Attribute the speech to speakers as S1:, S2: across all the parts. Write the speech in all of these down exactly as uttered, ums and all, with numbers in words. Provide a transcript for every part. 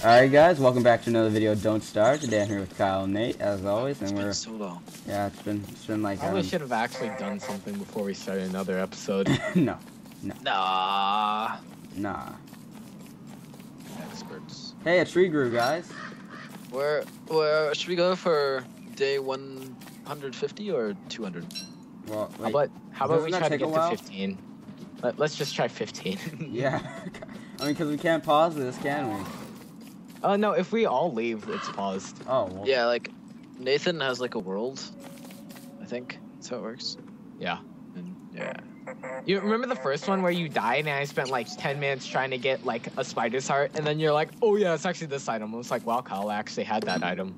S1: Alright guys, welcome back to another video, Don't Starve. Today I'm here with Kyle and Nate, as always, and
S2: It's
S1: we're...
S2: been so long.
S1: Yeah, it's been, it's been like...
S3: Probably
S1: um,
S3: should have actually done something before we started another episode.
S1: no. No.
S2: Nah.
S1: Nah.
S2: Experts.
S1: Hey, a tree grew, guys.
S2: Where, where should we go for day one hundred fifty or two hundred?
S1: Well,
S3: How
S1: wait.
S3: about, how
S1: Doesn't
S3: about we
S1: that
S3: try to
S1: take a
S3: get to
S1: while?
S3: fifteen? Let, let's just try fifteen.
S1: Yeah. I mean, because we can't pause this, can we?
S3: Oh, no, if we all leave, it's paused.
S1: Oh, well...
S2: Yeah, like, Nathan has like a world, I think. That's how it works.
S3: Yeah.
S2: And, yeah.
S3: You remember the first one where you died and I spent like ten minutes trying to get like a spider's heart, and then you're like, oh yeah, it's actually this item. I was like, wow, Kyle actually had that item.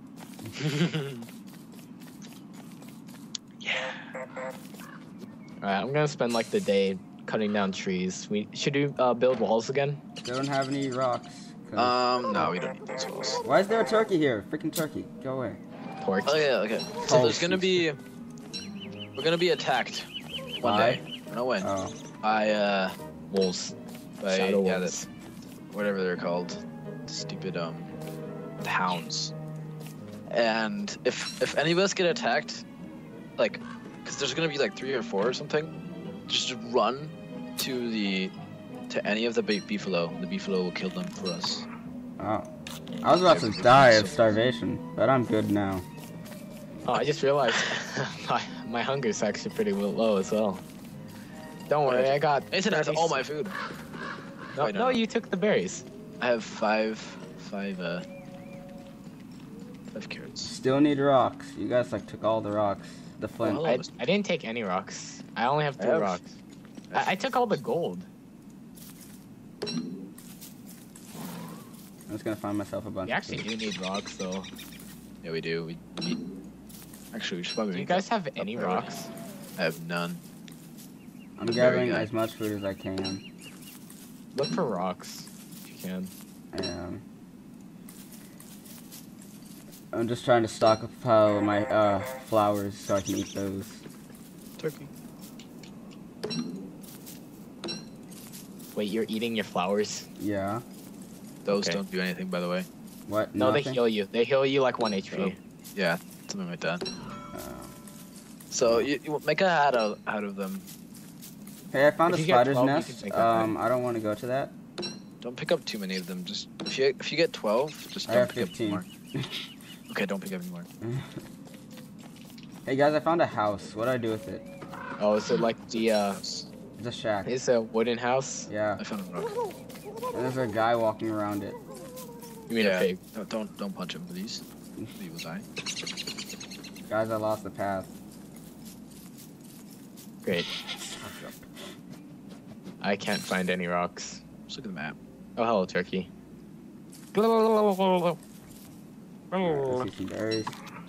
S2: Yeah.
S3: Alright, I'm gonna spend like the day cutting down trees. We should we uh, build walls again?
S1: They don't have any rocks. 'cause-
S2: Um, no, we don't need those walls.
S1: Why is there a turkey here? Freaking turkey. Go away.
S3: Pork.
S2: Oh yeah, okay. So
S1: Oh,
S2: there's gonna be, we're gonna be attacked one
S1: Why?
S2: day. I don't know when.
S1: Oh.
S2: By uh,
S3: Wolves.
S2: by
S3: Shadow
S2: yeah,
S3: wolves.
S2: the, whatever they're called, stupid um, hounds. And if if any of us get attacked, like, because there's gonna be like three or four or something, just run to the to any of the be- beefalo. The beefalo will kill them for us.
S1: Oh. I was about to die of starvation, but I'm good now.
S3: Oh, I just realized my, my hunger's actually pretty low as well. Don't worry, I got...
S2: Nathan has all my food.
S3: No,
S2: Wait, no,
S3: no,
S2: no.
S3: you took the berries.
S2: I have five, five, uh, five carrots.
S1: Still need rocks. You guys, like, took all the rocks. The flint.
S2: Well,
S3: I, I didn't take any rocks. I only have
S2: I
S3: three
S2: have-
S3: rocks. I, I took all the gold.
S1: I'm just gonna find myself a bunch
S3: You
S1: of
S3: actually
S1: food.
S3: do need rocks, though.
S2: Yeah, we do. We need. Actually, we should probably.
S3: Do you
S2: make
S3: guys
S2: that
S3: have any
S2: up there.
S3: rocks?
S2: I have none.
S1: I'm
S2: Very
S1: gathering
S2: good.
S1: as much food as I can.
S3: Look for rocks, if you can.
S1: Um, I'm just trying to stockpile my uh, flowers so I can eat those.
S2: Turkey.
S3: Wait, you're eating your flowers?
S1: Yeah.
S2: Those
S3: Okay.
S2: don't do anything, by the way.
S1: What?
S3: No,
S1: Nothing?
S3: they heal you. They heal you like one H P.
S2: Oh. Yeah, something like that.
S1: Oh.
S2: So you, you make a hat out, out of them.
S1: Hey, I found
S3: If
S1: a
S3: you get
S1: spider's
S3: twelve, you
S1: nest.
S3: can take that
S1: Um, I don't want to go to that.
S2: Don't pick up too many of them. Just if you if you get twelve, just
S1: I
S2: don't
S1: have
S2: pick
S1: fifteen.
S2: up more. Okay, don't pick up any more.
S1: Hey guys, I found a house. What do I do with it?
S3: Oh, is it like the, uh...
S1: It's a shack.
S3: It's a wooden house?
S1: Yeah.
S2: I found a rock.
S1: And there's a guy walking around it.
S3: You mean
S2: Yeah.
S3: a pig?
S2: No, don't don't punch him, please. He will die.
S1: Guys, I lost the path.
S3: Great. I can't find any rocks.
S2: Just look at the map.
S3: Oh, hello, turkey.
S1: Alright, let's see some berries.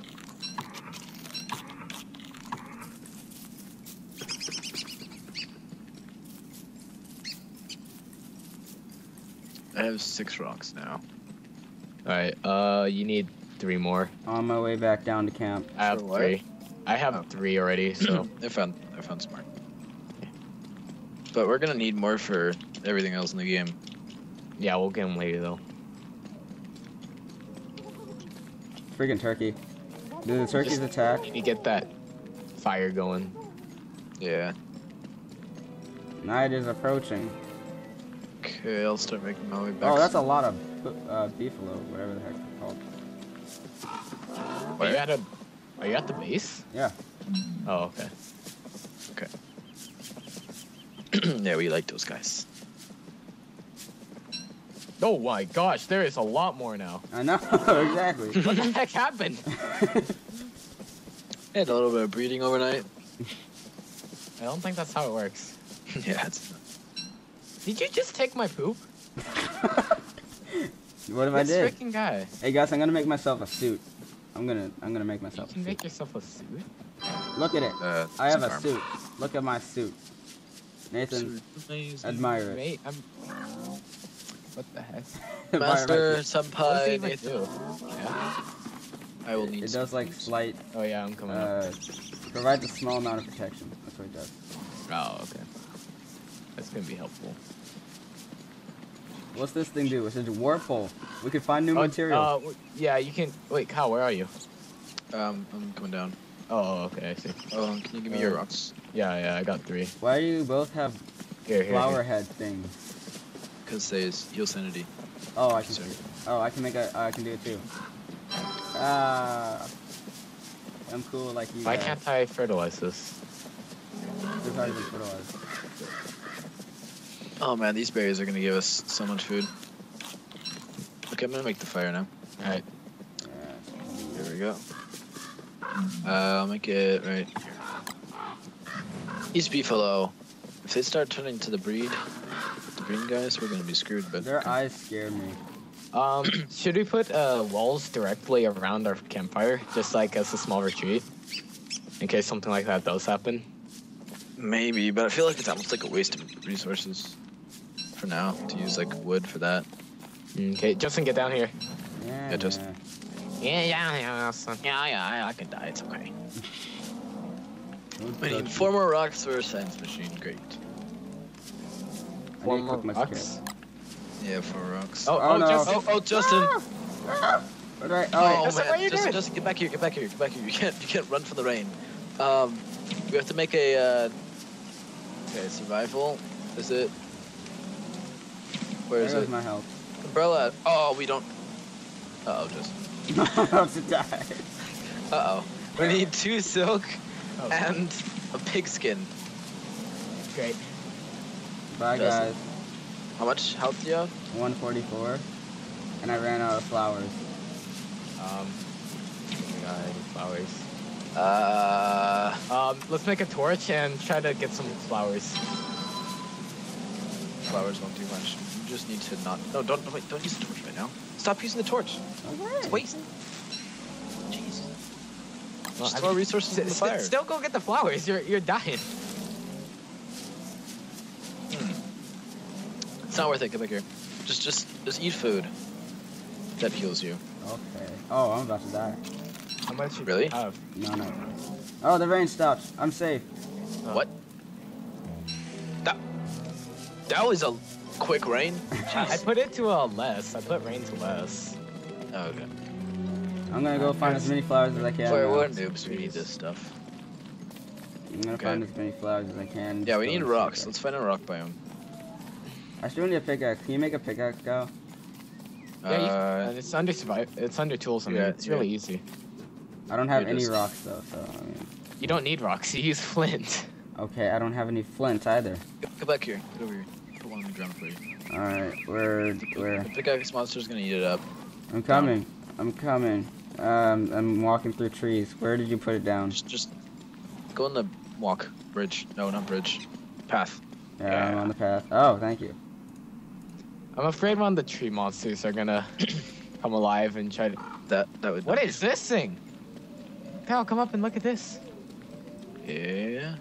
S2: I have six rocks now.
S3: Alright, uh, you need three more.
S1: On my way back down to camp.
S3: I have
S2: For what?
S3: three. I have
S2: Oh.
S3: three already, so...
S2: I found I found smart. But we're gonna need more for everything else in the game.
S3: Yeah, we'll get them later, though.
S1: Freaking turkey. Do the turkeys
S3: Just-
S1: attack?
S3: Need to get that fire going.
S2: Yeah.
S1: Night is approaching.
S2: Okay, I'll start making my way back.
S1: Oh, that's a lot of uh, beefalo, whatever the heck they're called.
S3: Are you at a... Are you at the base?
S1: Yeah.
S3: Oh, okay.
S2: Yeah, we like those guys.
S3: Oh my gosh, there is a lot more now.
S1: I know, exactly.
S3: What the heck happened?
S2: Had a little bit of breeding overnight.
S3: I don't think that's how it works.
S2: Yeah, it's
S3: Did you just take my poop?
S1: What if I
S3: This
S1: did?
S3: freaking guy.
S1: Hey guys, I'm gonna make myself a suit. I'm gonna, I'm gonna make
S3: You
S1: myself
S3: can
S1: a
S3: make
S1: suit.
S3: yourself a suit?
S1: Look at it.
S2: uh,
S1: I have a
S2: farm.
S1: suit. Look at my suit. Nathan,
S2: Amazing.
S1: admire it.
S3: Wait, I'm... What the heck?
S1: Admire my
S2: Master
S1: suit.
S3: What does it
S2: Senpai
S3: even
S2: Nathan.
S3: do? Yeah?
S2: I will need
S1: It
S2: some
S1: does like
S2: things.
S1: slight,
S3: Oh yeah, I'm coming up.
S1: uh, provides a small amount of protection. That's what it does.
S3: Oh, okay. That's gonna be helpful.
S1: What's this thing do? It's a warp hole. We could find new
S3: Oh,
S1: material.
S3: Uh, w- yeah, you can. Wait, Kyle, where are you?
S2: Um, I'm coming down.
S3: Oh, okay, I see.
S2: Oh, can you give me
S3: Uh,
S2: your rocks?
S3: Yeah, yeah, I got three.
S1: Why do you both have
S3: Here, here.
S1: flower
S3: here.
S1: head things?
S2: Because they is heal sanity.
S1: Oh, I can
S2: Sorry.
S1: see. Oh, I can make a. I can do it too. Ah, I'm cool like you.
S3: Why
S1: guys.
S3: can't I fertilize this?
S1: It's hard to be fertilized.
S2: Oh man, these berries are gonna give us so much food. Okay, I'm gonna make the fire now.
S3: Alright.
S1: Yeah.
S2: Here we go. Uh, I'll make it right here. These beefalo, if they start turning to the breed, the green guys, we're gonna be screwed. But
S1: Their eyes scare me.
S3: Um, should we put uh, walls directly around our campfire, just like as a small retreat, in case something like that does happen?
S2: maybe, but I feel like it's almost like a waste of resources for now to use like wood for that.
S3: Okay, Justin, get down here.
S1: Yeah.
S2: Yeah, just-
S3: Yeah, yeah, yeah, son.
S2: Yeah, yeah, I, I can die. It's okay.
S1: Don't
S2: We need
S1: touch
S2: four more rocks for a science machine. Great.
S1: me. I
S3: Four
S1: need to
S3: more
S1: cook my
S3: rocks.
S1: script.
S2: Yeah, four rocks.
S3: Oh,
S1: Oh,
S3: oh,
S1: no.
S3: Justin.
S2: oh, oh, Justin.
S1: What do I?
S2: Oh,
S1: Oh,
S3: Justin, what are
S2: man,
S3: you
S2: Justin,
S3: doing?
S2: Justin, get back here, get back here, get back here. You can't, you can't run from the rain. Um, we have to make a, uh, okay, survival. Is it? Where
S1: there
S2: is
S1: goes
S2: it?
S1: my health.
S2: Umbrella. Oh, we don't. Uh oh, just.
S1: I'm about to die.
S2: Uh oh. We need two silk
S3: Oh,
S2: and a pigskin.
S3: great.
S1: Bye,
S2: Justin.
S1: guys.
S2: How much health do you have?
S1: one forty-four. And I ran out of flowers.
S3: Um, we got any flowers?
S2: Uh,
S3: Um, let's make a torch and try to get some flowers.
S2: flowers won't do much. You just need to not. No, don't wait. Don't use the torch right now. Stop using the torch. It's waste. Jeez.
S3: Well,
S2: Just
S3: I
S2: throw
S3: mean,
S2: resources in the
S3: S-
S2: fire.
S3: st- still go get the flowers. You're you're dying.
S2: It's not worth it. Get back here. Just, just, just eat food. That heals you.
S1: Okay. Oh, I'm about to die.
S3: How much you
S2: Really?
S3: have?
S1: No, no. Oh, the rain stopped. I'm safe.
S3: Oh.
S2: What? That. That was a quick rain.
S3: I, I put it to a less. I put rain to less.
S2: Oh, okay.
S1: I'm gonna go find as many flowers as I can.
S2: We're,
S1: now.
S2: we're noobs. We need this stuff.
S1: I'm gonna
S2: Okay.
S1: find as many flowers as I can.
S2: Yeah, we
S1: Just
S2: need
S1: go
S2: rocks.
S1: to-
S2: Let's find a rock biome.
S1: I still need a pickaxe. Can you make a pickaxe, go?
S3: Yeah, you,
S2: Uh,
S3: and it's under survive. It's under tools. I mean,
S2: yeah,
S3: it's really
S2: yeah.
S3: easy.
S1: I don't have
S2: It
S1: any
S2: is.
S1: rocks though, so I mean.
S3: You don't need rocks. You use flint.
S1: Okay, I don't have any flint either.
S2: Get back here. Get over here. Put one on the ground for you.
S1: All right, we're we're.
S2: The pickaxe monster's gonna eat it up.
S1: I'm coming. I'm coming. Um, I'm walking through trees. Where did you put it down?
S2: Just, just go on the walk bridge. No, not bridge. Path.
S1: Yeah, I'm
S2: Yeah.
S1: on the path. Oh, thank you.
S3: I'm afraid one of the tree monsters are gonna come alive and try to.
S2: That, that would.
S3: What is this thing? Kyle, come up and look at this.
S2: Yeah.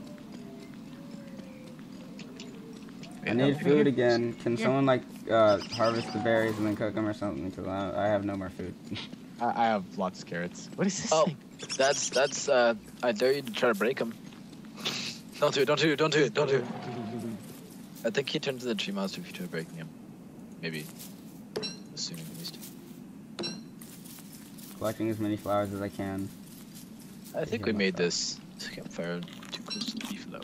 S1: I need food again. Can
S3: Here.
S1: someone like uh, harvest the berries and then cook them or something? Because I, I have no more food.
S3: I, I have lots of carrots. What is this
S2: Oh,
S3: thing?
S2: that's that's. Uh, I dare you to try to break him. Don't do it! Don't do it! Don't do it! Don't do it! I think he turns into the tree monster if you try breaking him. Maybe. Assuming at least.
S1: Collecting as many flowers as I can.
S2: I think we made this campfire too close to the beefalo.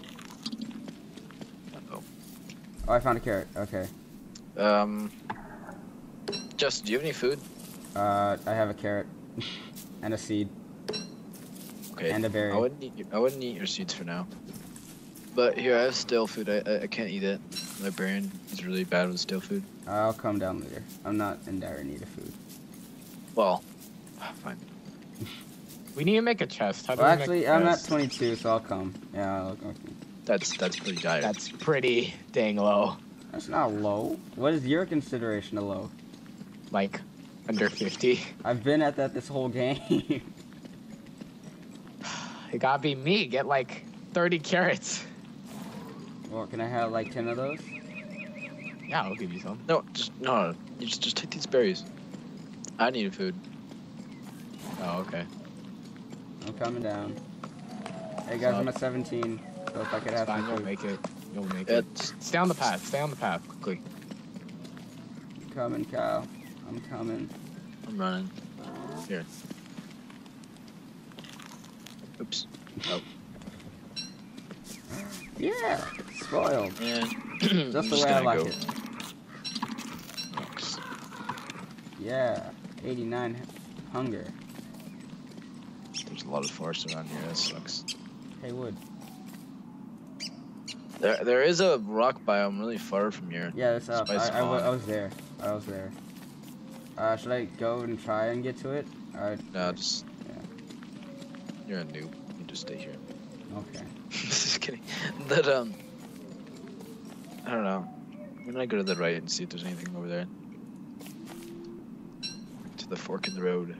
S2: Uh
S1: Oh, I found a carrot. Okay.
S2: oh. Um. Justin, do you have any food?
S1: Uh, I have a carrot and a seed.
S2: Okay.
S1: And a berry.
S2: I wouldn't eat. Your, I wouldn't eat your seeds for now. But here, I have stale food. I, I I can't eat it. My brain is really bad with stale food.
S1: I'll come down later. I'm not in dire need of food.
S2: Well, fine.
S3: We need to make a chest. How do
S1: Well,
S3: we make
S1: actually,
S3: a
S1: I'm at
S3: chest?
S1: twenty-two, so I'll come. Yeah, I'll come.
S2: That's that's pretty dire.
S3: That's pretty dang low.
S1: That's not low. What is your consideration of low?
S3: Like, under fifty.
S1: I've been at that this whole game.
S3: It gotta be me. Get like thirty carrots.
S1: Well, can I have like ten of those?
S3: Yeah, I'll give you some.
S2: No, just no. no. You just just take these berries. I need food.
S3: Oh, okay.
S1: I'm coming down. Hey guys,
S3: Sup?
S1: I'm at seventeen, so if I could
S3: It's
S1: have
S3: fine.
S1: some
S3: You'll
S1: food.
S3: make it. You'll make it.
S2: It's
S3: Stay on the path. Stay on the path quickly.
S1: coming, Kyle. I'm coming.
S2: I'm running. Here. Oops. Oh.
S1: Yeah, spoiled.
S2: Yeah.
S1: Just the way I like it.
S2: Rocks.
S1: Yeah, eighty-nine hunger.
S2: There's a lot of forest around here. That sucks.
S1: Hey, Wood.
S2: There, there is a rock biome really far from here.
S1: Yeah, it's up. I,
S2: Spice
S1: I, wa-
S2: Pond.
S1: I was there. I was there. Uh, should I go and try and get to it? Uh,
S2: No, just
S1: yeah.
S2: you're a noob. You just stay here.
S1: Okay.
S2: Just kidding. That um, I don't know. We're gonna go to the right and see if there's anything over there. To the fork in the road.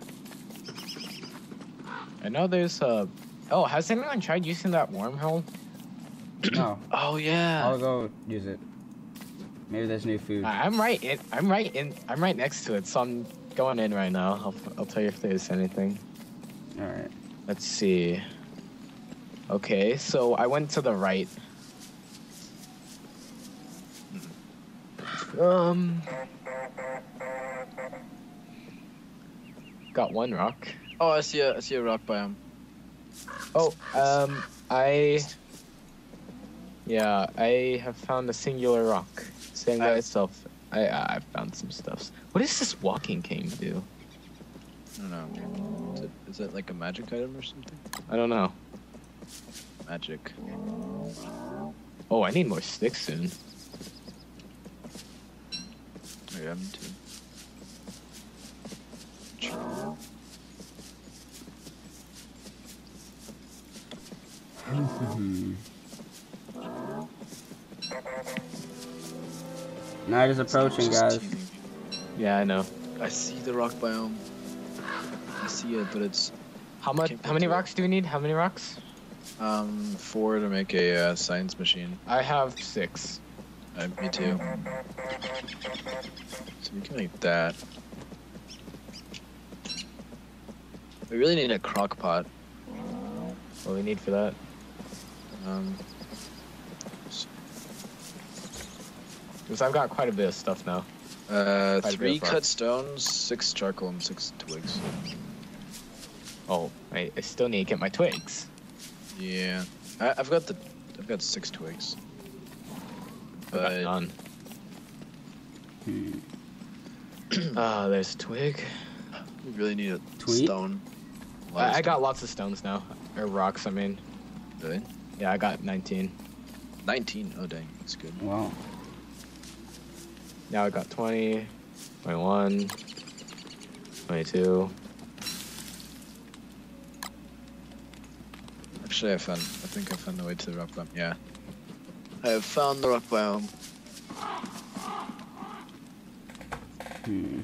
S3: I know there's uh oh, has anyone tried using that wormhole?
S1: No,
S2: Oh yeah.
S1: I'll go use it. Maybe there's new food.
S3: I- I'm right in. I'm right in. I'm right next to it, so I'm going in right now. I'll I'll tell you if there's anything.
S1: All right.
S3: Let's see. Okay, so I went to the right. Um. Got one rock.
S2: Oh, I see a I see a rock biome.
S3: Oh, um, I. Yeah, I have found a singular rock. Standing by
S2: I-
S3: itself. I I found some stuff. What does this walking cane do?
S2: I don't know. Is it, is it like a magic item or something?
S3: I don't know.
S2: Magic.
S3: Oh, I need more sticks soon.
S2: Oh yeah, me too.
S1: Hmm. Night is approaching,
S2: Just
S1: guys.
S2: teasing me.
S3: Yeah, I know.
S2: I see the rock biome. I see it, but it's
S3: How much?
S2: Can't
S3: How many
S2: get to it.
S3: rocks do we need? How many rocks?
S2: um four to make a uh, science machine.
S3: I have six.
S2: Uh, me too. So we can make that. We really need a crock pot.
S3: What do we need for that?
S2: Um,
S3: Because I've got quite a bit of stuff now.
S2: uh,
S3: Quite a bit
S2: three
S3: of rock.
S2: cut stones, six charcoal, and six twigs.
S3: Oh, I, I still need to get my twigs.
S2: Yeah, I, I've got the, I've got six twigs.
S3: I got
S2: But
S3: none.
S1: Hmm.
S3: Ah, there's a twig.
S2: we really need a
S1: Tweet?
S2: stone. A lot of
S3: I, I got
S2: stone.
S3: lots of stones now. Or rocks, I mean.
S2: Really?
S3: Yeah, I got nineteen.
S2: nineteen. Oh dang, that's good.
S1: Wow.
S3: Now I got twenty, twenty-one, twenty-two.
S2: Actually, I found. I think I found the way to the rock biome. Yeah. I have found the rock biome.
S1: Hmm.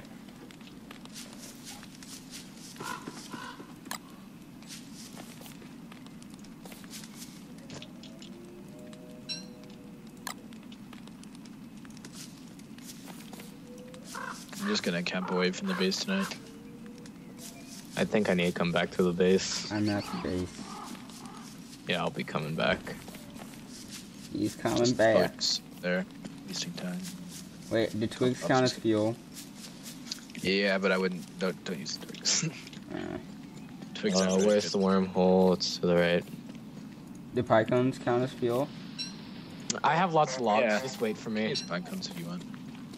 S2: I'm just gonna camp away from the base tonight.
S3: I think I need to come back to the base.
S1: I'm at the base.
S3: Yeah, I'll be coming back.
S1: He's coming
S2: Just
S1: back.
S2: bugs there, wasting time.
S1: Wait, do twigs
S2: I'll
S1: count as
S2: just-
S1: fuel?
S2: Yeah, but I wouldn't. Don't don't use twigs.
S1: Uh,
S2: Twigs
S3: Uh,
S2: aren't very
S3: where's
S2: good.
S3: the wormhole? It's to the right.
S1: do pie cones count as fuel?
S3: I have lots of logs.
S2: Yeah.
S3: Just wait for me.
S2: Use pine cones if you want.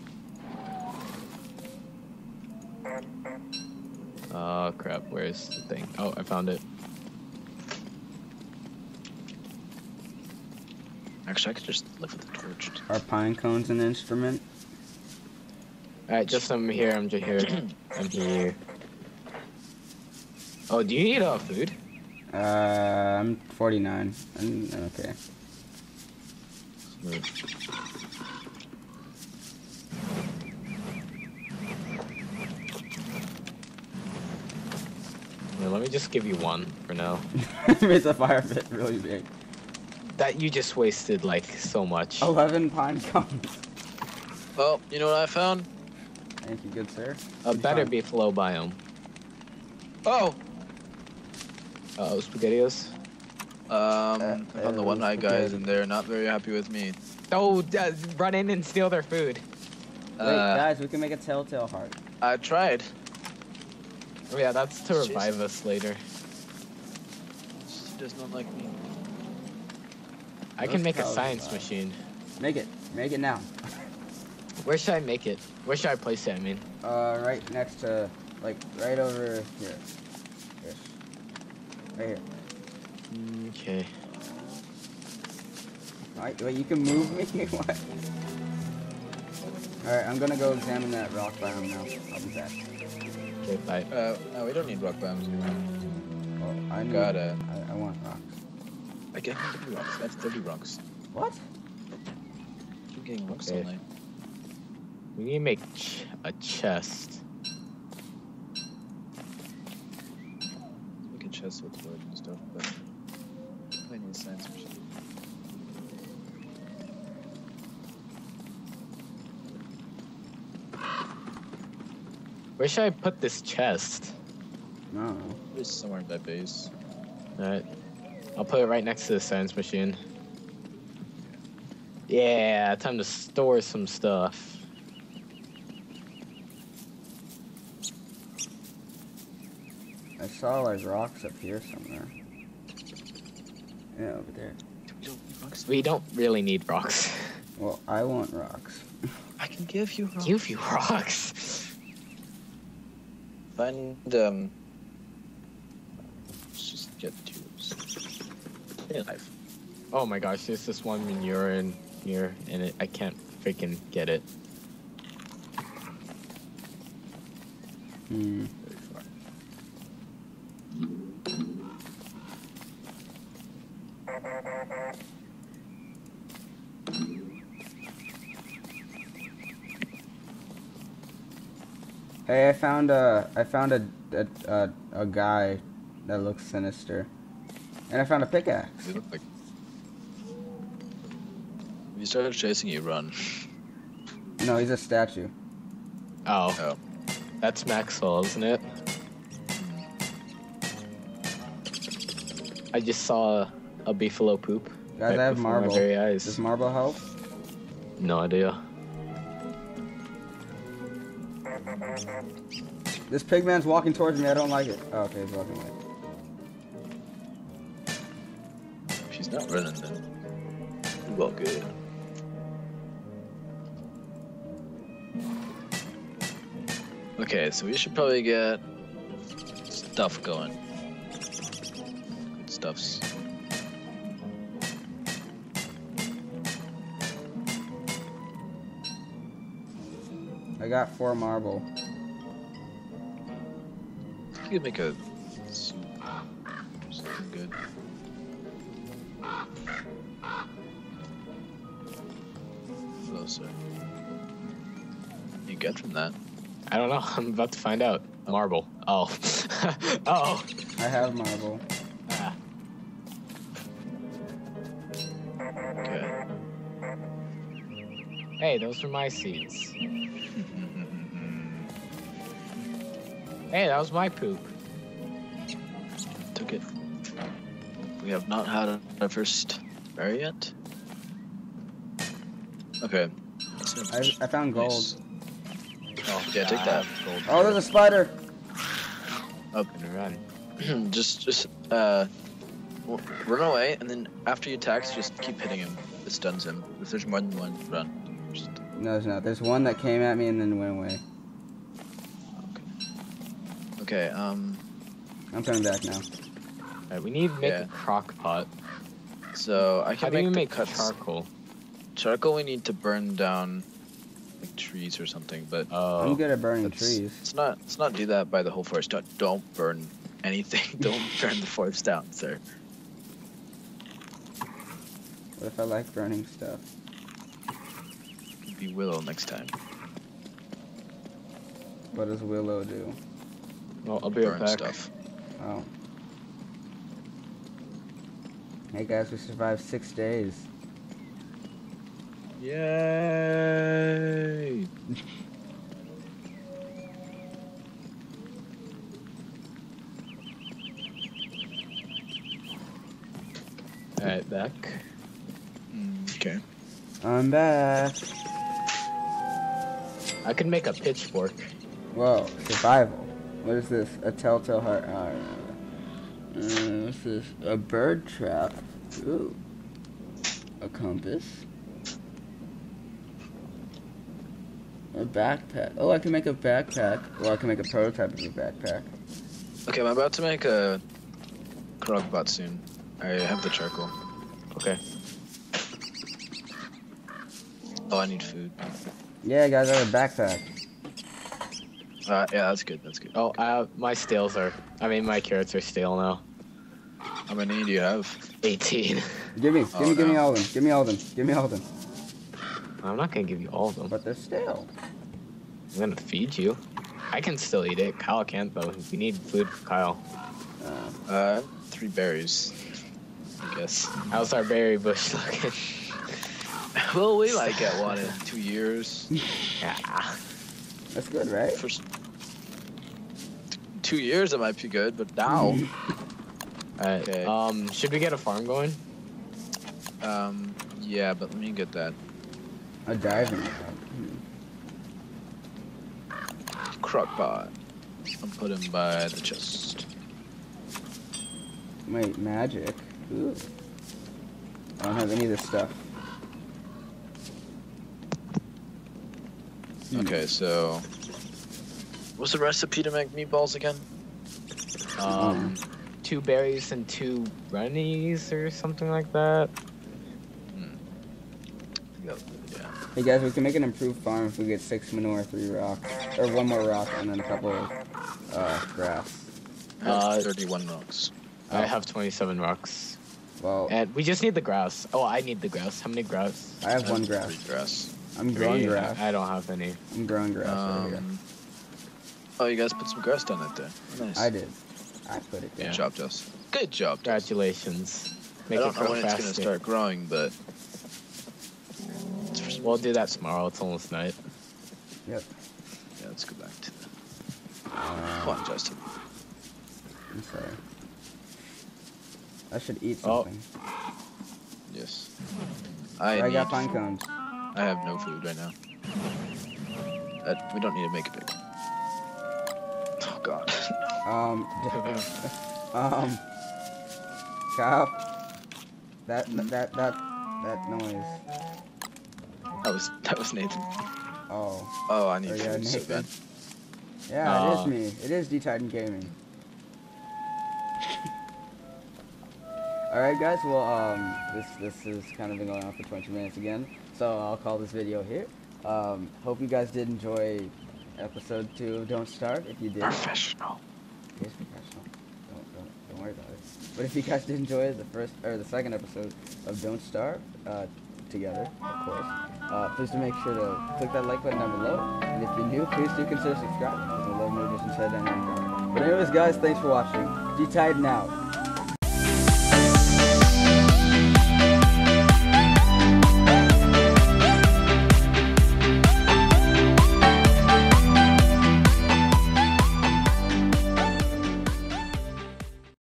S3: Oh crap, where's the thing? Oh, I found it.
S2: Actually, I could just live with the torch.
S1: Are pine cones an instrument?
S3: Alright, just I'm here, I'm just here. I'm here. Oh, do you need uh, food?
S1: Uh, I'm forty-nine. I'm, okay.
S3: Yeah, let me just give you one for now.
S1: It's a fire pit really big.
S3: That you just wasted like so much.
S1: eleven pine cones.
S2: Well, you know what I found?
S1: Thank you, good sir.
S3: A
S1: What'd you
S3: better
S1: find?
S3: be flow biome.
S2: Oh.
S3: Uh oh, SpaghettiOs.
S2: Um,
S1: Uh,
S2: I found the
S1: uh,
S2: one-eyed guys,
S1: okay.
S2: and they're not very happy with me.
S3: Oh, uh, run in and steal their food.
S1: Wait,
S2: Uh,
S1: guys, we can make a telltale heart.
S2: I tried.
S3: Oh yeah, that's to
S2: Jeez.
S3: revive us later.
S2: She does not like me.
S3: I
S1: Those
S3: can make a
S1: cows
S3: science
S1: are-
S3: machine.
S1: Make it. Make it now.
S3: Where should I make it? Where should I place it? I mean,
S1: Uh, right next to, like, right over here. Yes. Right here.
S3: okay.
S1: Alright, wait, you can move me? What? Alright, I'm gonna go examine that rock biome now. I'll be back.
S3: Okay, bye.
S2: Uh, no, we don't need rock bombs.
S1: Well, I need,
S2: Got it.
S1: I, I want rocks.
S2: I get thirty rocks. That's thirty rocks.
S1: What?
S2: Keep getting rocks
S3: Okay.
S2: all night.
S3: We need to make ch a chest.
S2: Make a chest with wood and stuff, but I need a science machine.
S3: Where should I put this chest?
S1: No.
S2: It's somewhere in that base.
S3: Alright. I'll put it right next to the science machine. Yeah, time to store some stuff.
S1: I saw, like, rocks up here somewhere. Yeah, over there.
S2: We don't need rocks.
S3: We don't really need rocks.
S1: Well, I want rocks.
S2: I can give you rocks.
S3: Give you rocks.
S2: Find, um... let's just get tubes. Stay alive.
S3: Oh my gosh, there's this one manure in here, and it, I can't freaking get it.
S1: Hmm.
S2: Very far.
S1: Hey, I found a, I found a, a, a, a guy that looks sinister. And I found a pickaxe.
S2: They look like... If he started chasing you, run.
S1: No, he's a statue.
S3: Oh,
S2: Oh.
S3: that's Maxwell, isn't it? I just saw a beefalo poop.
S1: Guys,
S3: right
S1: I have
S3: before
S1: marble.
S3: My very eyes.
S1: Does marble help?
S3: No idea.
S1: This pig man's walking towards me. I don't like it. Oh, okay, he's walking away.
S2: She's not running then. Well, good. Okay, so we should probably get stuff going. Good stuffs.
S1: I got four marble.
S2: You could make a soup. Something good. Closer. You get from that?
S3: I don't know. I'm about to find out. Marble. Oh. oh.
S1: I have marble.
S3: Ah.
S2: Okay.
S3: Hey, those were my seeds. Hey, that was my poop.
S2: Took it. We have not had our first berry yet. Okay.
S1: I, I found gold.
S2: Nice. Oh, yeah, take that.
S3: Gold.
S1: Oh, there's a spider.
S2: Oh,
S3: Gonna run.
S2: just, just, uh, w- run away, and then after you attack, just keep hitting him. It stuns him. If there's more than one, run. Just,
S1: No, there's not. There's one that came at me and then went away.
S2: okay. Okay, um,
S1: I'm coming back now.
S3: Alright, we need to make
S2: Yeah.
S3: a crock pot.
S2: so I
S3: How
S2: can
S3: do you
S2: make,
S3: make
S2: the cuts.
S3: charcoal?
S2: Charcoal, we need to burn down, like, trees or something, but
S3: Oh.
S1: I'm good at burning
S2: let's,
S1: trees.
S2: let's not, let's not do that by the whole forest. Don't, don't burn anything. Don't burn the forest down, sir.
S1: What if I like burning stuff?
S2: Be Willow next time.
S1: What does Willow do?
S3: Well, I'll be right
S2: Burn
S3: back.
S2: stuff.
S1: Oh. Hey guys, we survived six days.
S2: Yay!
S3: Alright, back.
S2: Okay.
S1: I'm back.
S3: I could make a pitchfork.
S1: Whoa, survival. What is this? A telltale heart. Uh, uh, what's this? A bird trap. Ooh. A compass. A backpack. Oh, I can make a backpack. Well, I can make a prototype of a backpack.
S2: Okay, I'm about to make a crockpot soon. I have the charcoal.
S3: Okay.
S2: Oh, I need food.
S1: Yeah, guys, I have a backpack.
S2: Uh, yeah, that's good. That's good.
S3: Oh, I have, my stales are. I mean, my carrots are stale now.
S2: How many do you have?
S3: eighteen.
S1: Give me, give
S2: Oh,
S1: me, give me
S2: no.
S1: all of them. Give me all of them. Give me all of them.
S3: I'm not gonna give you all of them.
S1: But they're stale.
S3: I'm gonna feed you. I can still eat it. Kyle can't though. We need food for Kyle.
S1: Uh,
S2: Uh, three berries. I guess.
S3: How's our berry bush looking?
S2: Well, we might get one in two years.
S3: Yeah.
S1: that's good, right?
S2: For s- two years, it might be good, but now,
S3: Alright.
S2: Okay.
S3: Um, should we get a farm going?
S2: um, yeah. But let me get that
S1: A diving rod. Hmm.
S2: crockpot. I'll put him by the chest.
S1: Wait, magic. Ooh. I don't have any of this stuff. Hmm.
S2: Okay, so what's the recipe to make meatballs again?
S3: Um, two berries and two runnies or something like that.
S2: Yeah.
S1: Hey guys, we can make an improved farm if we get six manure, three rocks, or one more rock, and then a couple of uh, grass.
S2: I have
S3: Uh,
S2: thirty-one rocks.
S3: I
S1: Oh.
S3: have twenty-seven rocks.
S1: Well,
S3: And we just need the grass. Oh, I need the grass. How many grass?
S1: I have one
S2: three
S1: grass.
S2: grass.
S1: I'm growing
S3: Three?
S1: grass.
S3: I don't have any.
S1: I'm growing grass right here.
S2: Um, oh, you guys put some grass down right there. Nice.
S1: I did. I put it
S2: Good
S1: down.
S2: job, Jess. Good job, Jess.
S3: Congratulations.
S2: I
S3: Make
S2: don't
S3: it
S2: know
S3: grow
S2: when it's
S3: faster.
S2: gonna start growing, but
S3: We'll do that tomorrow. It's almost night.
S1: Yep.
S2: yeah, let's go back to the.
S1: Uh,
S2: Come on, Justin.
S1: I'm sorry. I should eat
S3: Oh.
S1: something.
S2: Yes.
S1: I,
S2: I,
S1: I got
S2: need-
S1: pine cones.
S2: I have no food right now. Uh, we don't need to make it big. Oh God.
S1: Um, um, Kyle, that that that that noise.
S2: That was that was Nathan.
S1: Oh,
S2: Oh, I need
S1: oh yeah,
S2: food so
S1: Nathan.
S2: bad.
S1: Yeah,
S3: Uh.
S1: it is me. It is D-Titan Gaming. All right, guys. Well, um, this this is kind of been going on for twenty minutes again, so I'll call this video here. Um, hope you guys did enjoy episode two of Don't Starve. If you did,
S2: Professional.
S1: it is professional. Don't don't don't worry about it. But if you guys did enjoy the first or the second episode of Don't Starve, uh, together, of course, uh, please do make sure to click that like button down below. And if you're new, please do consider subscribing. Because I love new additions to that dynamic. But anyways, guys, thanks for watching. D-Titan out.